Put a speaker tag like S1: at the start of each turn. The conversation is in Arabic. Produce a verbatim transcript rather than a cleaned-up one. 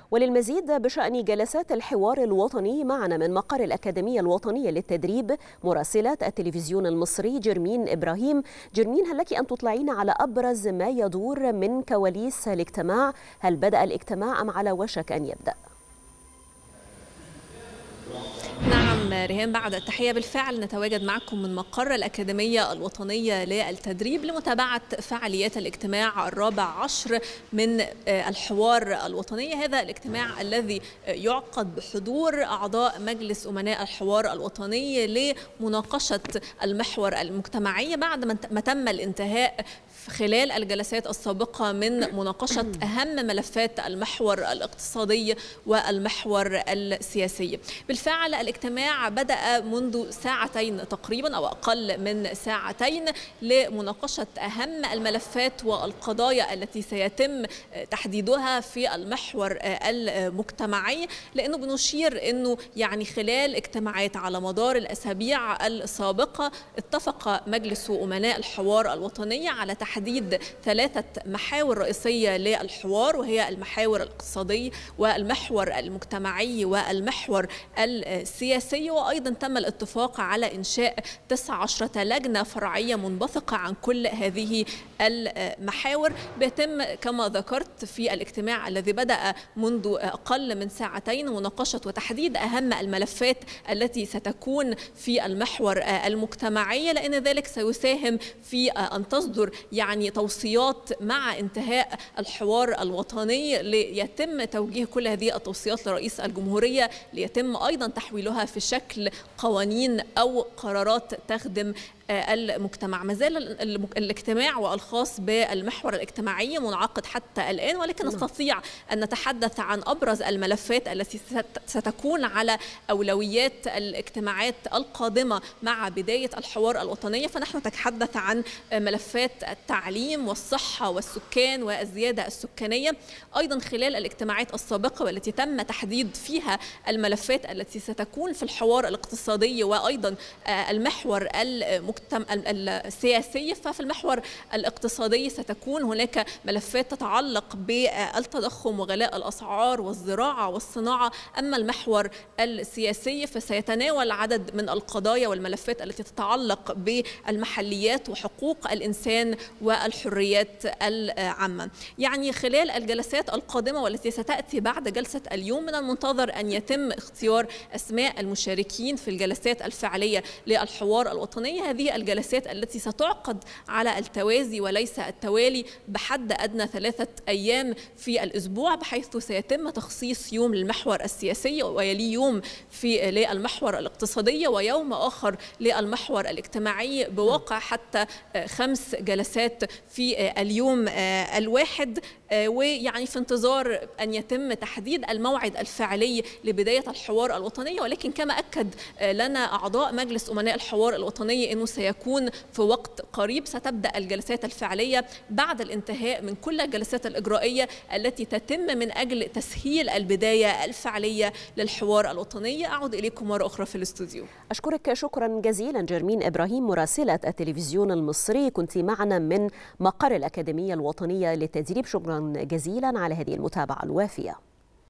S1: وللمزيد بشأن جلسات الحوار الوطني معنا من مقر الأكاديمية الوطنية للتدريب مراسلة التلفزيون المصري جرمين إبراهيم. جرمين، هل لك أن تطلعين على أبرز ما يدور من كواليس الاجتماع؟ هل بدأ الاجتماع أم على وشك أن يبدأ؟
S2: نعم ريهام، بعد التحية بالفعل نتواجد معكم من مقر الأكاديمية الوطنية للتدريب لمتابعة فعاليات الاجتماع الرابع عشر من الحوار الوطني. هذا الاجتماع الذي يعقد بحضور أعضاء مجلس أمناء الحوار الوطني لمناقشة المحور المجتمعي بعد ما تم الانتهاء خلال الجلسات السابقة من مناقشة أهم ملفات المحور الاقتصادي والمحور السياسي. بالفعل الاجتماع بدأ منذ ساعتين تقريبا أو أقل من ساعتين لمناقشة أهم الملفات والقضايا التي سيتم تحديدها في المحور المجتمعي، لأنه بنشير أنه يعني خلال اجتماعات على مدار الأسابيع السابقة اتفق مجلس أمناء الحوار الوطني على تحديد تحديد ثلاثة محاور رئيسية للحوار، وهي المحاور الاقتصادي والمحور المجتمعي والمحور السياسي. وأيضا تم الاتفاق على إنشاء تسع عشرة لجنة فرعية منبثقة عن كل هذه المحاور. بيتم كما ذكرت في الاجتماع الذي بدأ منذ أقل من ساعتين مناقشة وتحديد أهم الملفات التي ستكون في المحور المجتمعي، لأن ذلك سيساهم في أن تصدر يعني يعني توصيات مع انتهاء الحوار الوطني ليتم توجيه كل هذه التوصيات لرئيس الجمهورية ليتم أيضا تحويلها في شكل قوانين أو قرارات تخدم المجتمع. ما زال الاجتماع والخاص بالمحور الاجتماعي منعقد حتى الآن، ولكن نستطيع أن نتحدث عن أبرز الملفات التي ستكون على أولويات الاجتماعات القادمة مع بداية الحوار الوطني. فنحن نتحدث عن ملفات التعليم والصحة والسكان والزيادة السكانية. أيضا خلال الاجتماعات السابقة والتي تم تحديد فيها الملفات التي ستكون في الحوار الاقتصادي وأيضا المحور المجتمعي السياسي، ففي المحور الاقتصادي ستكون هناك ملفات تتعلق بالتضخم وغلاء الأسعار والزراعة والصناعة. أما المحور السياسي فسيتناول عدد من القضايا والملفات التي تتعلق بالمحليات وحقوق الإنسان والحريات العامة. يعني خلال الجلسات القادمة والتي ستأتي بعد جلسة اليوم من المنتظر أن يتم اختيار أسماء المشاركين في الجلسات الفعلية للحوار الوطني. هذه الجلسات التي ستعقد على التوازي وليس التوالي بحد أدنى ثلاثة أيام في الأسبوع، بحيث سيتم تخصيص يوم للمحور السياسي ويلي يوم في للمحور الاقتصادي ويوم آخر للمحور الاجتماعي، بواقع حتى خمس جلسات في اليوم الواحد. ويعني في انتظار أن يتم تحديد الموعد الفعلي لبداية الحوار الوطني. ولكن كما أكد لنا أعضاء مجلس أمناء الحوار الوطني أنه سيكون في وقت قريب ستبدأ الجلسات الفعلية بعد الانتهاء من كل الجلسات الإجرائية التي تتم من أجل تسهيل البداية الفعلية للحوار الوطني. أعود إليكم مرة أخرى في الاستوديو.
S1: أشكرك شكرا جزيلا جرمين إبراهيم مراسلة التلفزيون المصري، كنت معنا من مقر الأكاديمية الوطنية للتدريب. شكرا جزيلا على هذه المتابعة الوافية.